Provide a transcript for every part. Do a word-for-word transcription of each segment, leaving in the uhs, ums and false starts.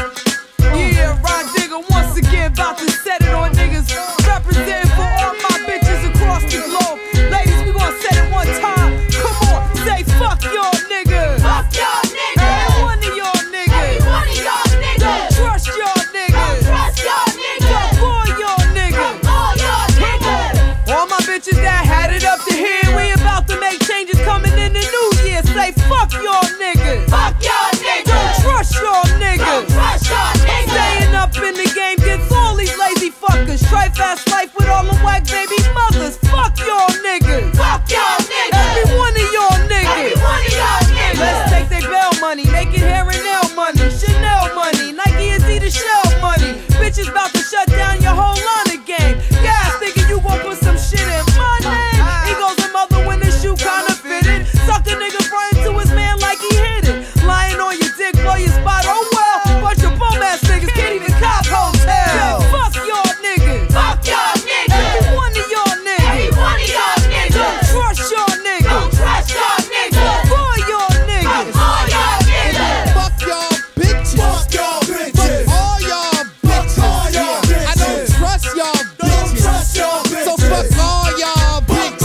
Yeah, Rod Digga once again about to set it on niggas. Representing for all my bitches across the globe. Ladies, we gon' set it one time. Come on, say fuck y'all niggas. Fuck y'all niggas. Every one of y'all niggas. Every one of y'all niggas. Don't trust y'all niggas. Don't trust y'all niggas. Fuck all y'all niggas. Fuck all y'all niggas. All my bitches that had it up to here, we about to make changes coming in the new year. Say fuck y'all niggas. Fuck y'all niggas. Don't trust y'all niggas. Don't trust y'all niggas. Staying up in the game gets all these lazy fuckers. Try fast life with all them whack baby mothers. Fuck y'all niggas. Fuck y'all niggas. Every one of y'all niggas. Every one of y'all niggas. Let's take their bail money, make it hair and nail money, Chanel money, Nike and Adidas shell money. Bitches about to shut down your whole line of game. Guys thinking you gon' put some shit in my name. Egos and mother when the shoe kinda fitted. Suck a nigga front to his man like he hit it. Lying on your dick, blow your spot, oh well. Bunch of bum ass niggas can't even cop hotels. Fuck y'all niggas. Fuck y'all niggas. Every one of y'all niggas. Every one of y'all niggas. Don't trust y'all niggas. Don't trust y'all niggas. Fuck all y'all niggas. All y'all niggas. Fuck y'all bitches. Fuck y'all bitches. Fuck all y'all bitches. all y'all bitches. I don't trust y'all Don't bitches. trust y'all bitches. So fuck all y'all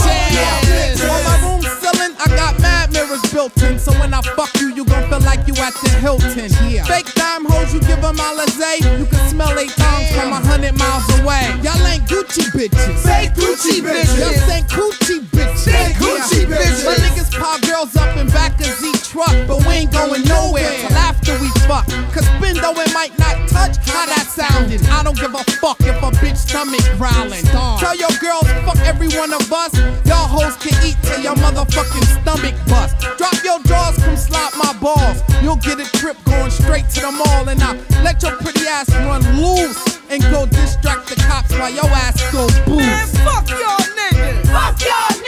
bitches. On my room ceiling, I got mad mirrors built in. So when I fuck you, you gon' feel like you at the Hilton. Yeah. Fake dime hoes, you give them Alizé. You can smell eight times from a hundred miles away. Y'all ain't Gucci bitches. Fake Gucci bitches. Y'all ain't coochie bitches. Fake Gucci Yeah. bitches. My niggas pile girls up in back of Z truck, but we ain't going nowhere till after we fuck. Cause Bindo it might not touch how that sounded. I don't give a fuck if a bitch stomach growling. Tell your girls fuck every one of us. Y'all hoes can eat till your motherfucking stomach bust. Drop your jaws, come slap my balls. You'll get a trip going straight to the mall, and I let your pretty ass run loose and go distract the cops while your ass go boost. Man, fuck y'all niggas. Fuck y'all